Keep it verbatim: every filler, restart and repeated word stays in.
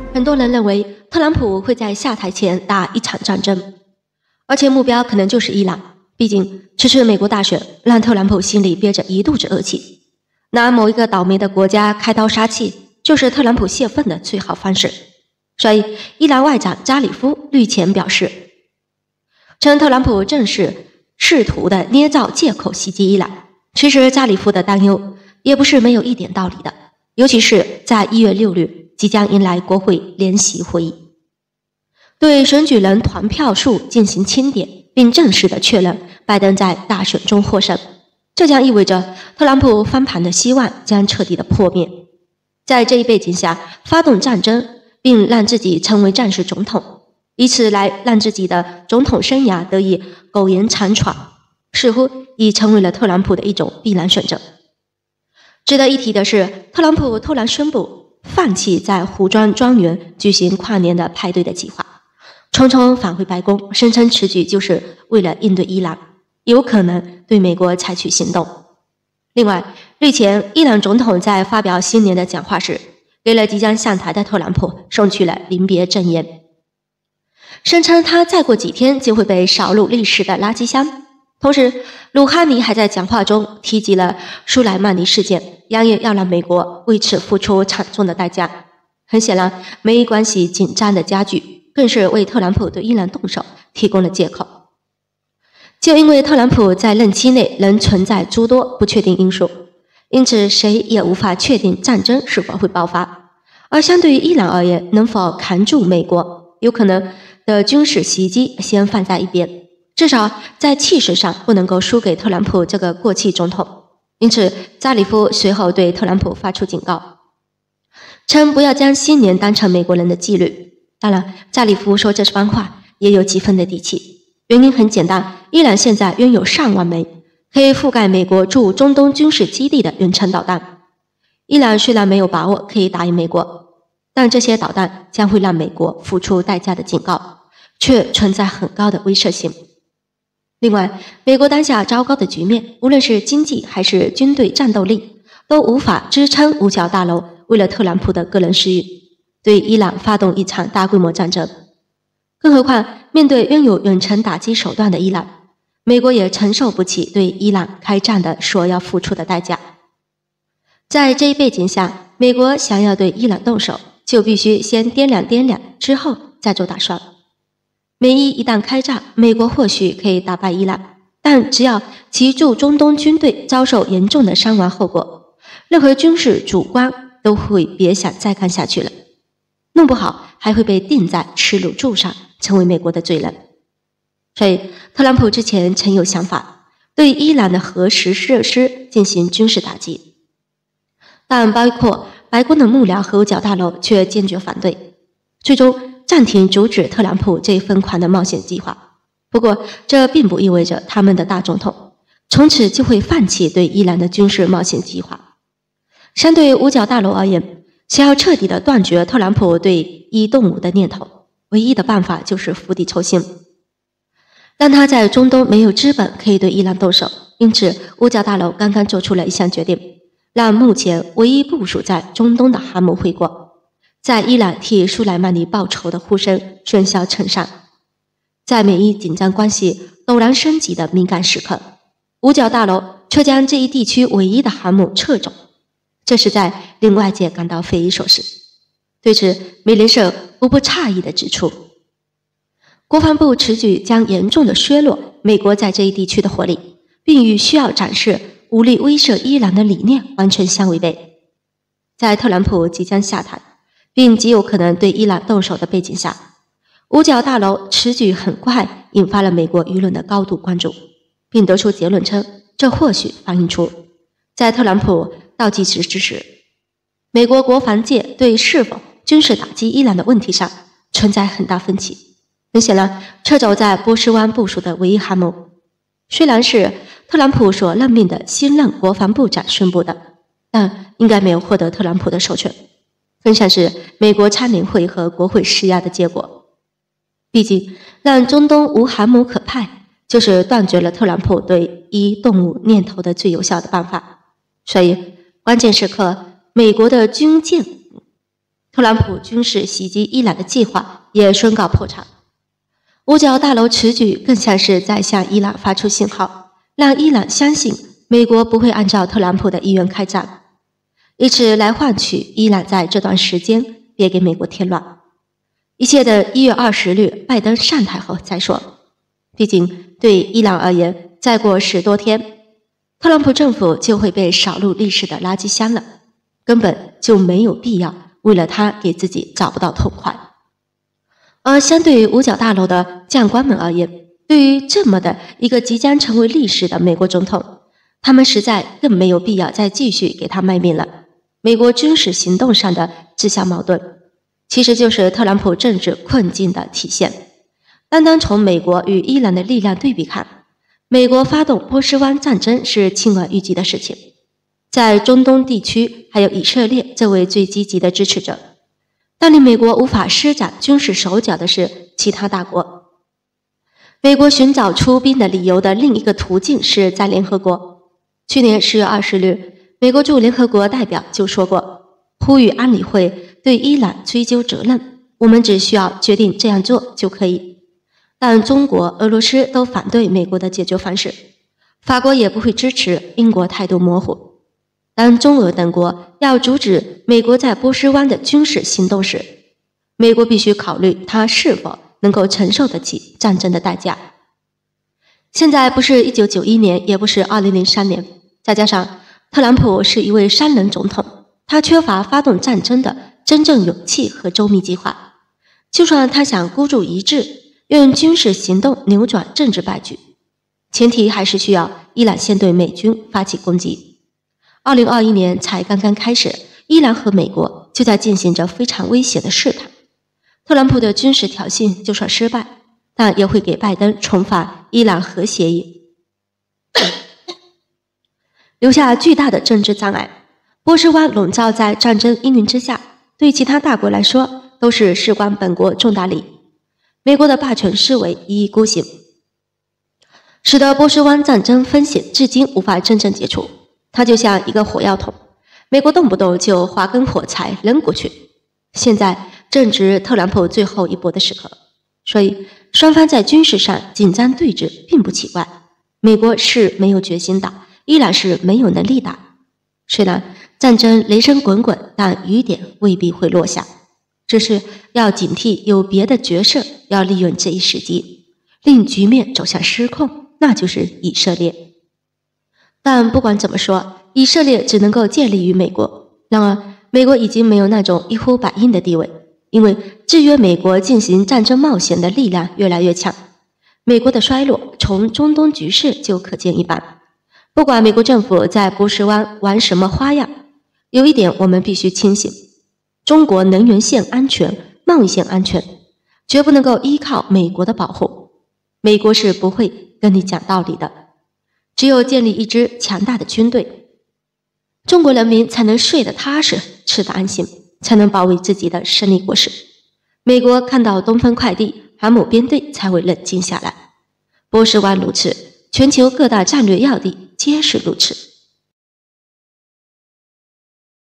很多人认为特朗普会在下台前打一场战争，而且目标可能就是伊朗。毕竟这次美国大选让特朗普心里憋着一肚子恶气，拿某一个倒霉的国家开刀杀气，就是特朗普泄愤的最好方式。所以伊朗外长扎里夫日前表示，称特朗普正是试图的捏造借口袭击伊朗。其实扎里夫的担忧也不是没有一点道理的，尤其是在一月六日即将迎来国会联席会议，对选举人团票数进行清点，并正式的确认拜登在大选中获胜。这将意味着特朗普翻盘的希望将彻底的破灭。在这一背景下，发动战争并让自己成为战时总统，以此来让自己的总统生涯得以苟延残喘，似乎已成为了特朗普的一种必然选择。值得一提的是，特朗普突然宣布放弃在湖庄庄园举行跨年的派对的计划，匆匆返回白宫，声称此举就是为了应对伊朗，有可能对美国采取行动。另外，日前伊朗总统在发表新年的讲话时，给了即将上台的特朗普送去了临别赠言，声称他再过几天就会被扫入历史的垃圾箱。同时，鲁哈尼还在讲话中提及了苏莱曼尼事件，扬言要让美国为此付出惨重的代价。很显然，美伊关系紧张的加剧更是为特朗普对伊朗动手提供了借口。就因为特朗普在任期内仍存在诸多不确定因素，因此谁也无法确定战争是否会爆发。而相对于伊朗而言，能否扛住美国有可能的军事袭击先放在一边，至少在气势上不能够输给特朗普这个过气总统。因此扎里夫随后对特朗普发出警告，称不要将新年当成美国人的纪律。当然，扎里夫说这番话也有几分的底气，原因很简单，伊朗现在拥有上万枚可以覆盖美国驻中东军事基地的远程导弹。伊朗虽然没有把握可以打赢美国，但这些导弹将会让美国付出代价的警告，却存在很高的威慑性。另外，美国当下糟糕的局面，无论是经济还是军队战斗力，都无法支撑五角大楼为了特朗普的个人私欲，对伊朗发动一场大规模战争。更何况，面对拥有远程打击手段的伊朗，美国也承受不起对伊朗开战的所要付出的代价。在这一背景下，美国想要对伊朗动手，就必须先掂量掂量，之后再做打算。美伊一旦开战，美国或许可以打败伊朗，但只要其驻中东军队遭受严重的伤亡后果，任何军事主官都会别想再干下去了，弄不好还会被钉在耻辱柱上，成为美国的罪人。所以特朗普之前曾有想法对伊朗的核实设施进行军事打击，但包括白宫的幕僚和五角大楼却坚决反对，最终暂停阻止特朗普这一疯狂的冒险计划。不过这并不意味着他们的大总统从此就会放弃对伊朗的军事冒险计划。相对于五角大楼而言，想要彻底的断绝特朗普对伊动武的念头，唯一的办法就是釜底抽薪，让他在中东没有资本可以对伊朗动手。因此五角大楼刚刚做出了一项决定，让目前唯一部署在中东的航母回国，在伊朗替苏莱曼尼报仇的呼声喧嚣尘上。在美伊紧张关系陡然升级的敏感时刻，五角大楼却将这一地区唯一的航母撤走，这实在令外界感到匪夷所思。对此，美联社无不诧异地指出，国防部此举将严重地削弱美国在这一地区的火力，并与需要展示武力威慑伊朗的理念完全相违背。在特朗普即将下台并极有可能对伊朗动手的背景下，五角大楼此举很快引发了美国舆论的高度关注，并得出结论称，这或许反映出在特朗普倒计时之时，美国国防界对是否军事打击伊朗的问题上存在很大分歧。很显然，撤走在波斯湾部署的唯一航母，虽然是特朗普所任命的新任国防部长宣布的，但应该没有获得特朗普的授权，更像是美国参联会和国会施压的结果。毕竟让中东无航母可派，就是断绝了特朗普对伊动武念头的最有效的办法。所以关键时刻，美国的军舰特朗普军事袭击伊朗的计划也宣告破产。五角大楼此举更像是在向伊朗发出信号，让伊朗相信美国不会按照特朗普的意愿开战，以此来换取伊朗在这段时间别给美国添乱。一切的一月二十日拜登上台后再说。毕竟对伊朗而言，再过十多天，特朗普政府就会被扫入历史的垃圾箱了，根本就没有必要为了他给自己找不到痛快。而相对于五角大楼的将官们而言，对于这么的一个即将成为历史的美国总统，他们实在更没有必要再继续给他卖命了。美国军事行动上的自相矛盾，其实就是特朗普政治困境的体现。单单从美国与伊朗的力量对比看，美国发动波斯湾战争是轻而易举的事情，在中东地区还有以色列这位最积极的支持者，但令美国无法施展军事手脚的是其他大国。美国寻找出兵的理由的另一个途径是在联合国。去年十月二十日，美国驻联合国代表就说过，呼吁安理会对伊朗追究责任，我们只需要决定这样做就可以。但中国、俄罗斯都反对美国的解决方式，法国也不会支持，英国态度模糊。当中俄等国要阻止美国在波斯湾的军事行动时，美国必须考虑它是否能够承受得起战争的代价。现在不是一九九一年，也不是二零零三年，再加上特朗普是一位商人总统，他缺乏发动战争的真正勇气和周密计划。就算他想孤注一掷，用军事行动扭转政治败局，前提还是需要伊朗先对美军发起攻击。二零二一年才刚刚开始，伊朗和美国就在进行着非常危险的试探。特朗普的军事挑衅就算失败，但也会给拜登重返伊朗核协议留下巨大的政治障碍。波斯湾笼罩在战争阴云之下，对其他大国来说都是事关本国重大利益。美国的霸权思维一意孤行，使得波斯湾战争风险至今无法真正解除。它就像一个火药桶，美国动不动就划根火柴扔过去。现在正值特朗普最后一搏的时刻，所以双方在军事上紧张对峙并不奇怪。美国是没有决心打，伊朗是没有能力打。虽然战争雷声滚滚，但雨点未必会落下。只是要警惕有别的角色要利用这一时机，令局面走向失控，那就是以色列。但不管怎么说，以色列只能够建立于美国。然而，美国已经没有那种一呼百应的地位，因为制约美国进行战争冒险的力量越来越强。美国的衰落从中东局势就可见一斑。不管美国政府在波斯湾玩什么花样，有一点我们必须清醒。中国能源线安全、贸易线安全，绝不能够依靠美国的保护。美国是不会跟你讲道理的。只有建立一支强大的军队，中国人民才能睡得踏实、吃得安心，才能保卫自己的胜利果实。美国看到东风快递、航母编队才会冷静下来。波斯湾如此，全球各大战略要地皆是如此。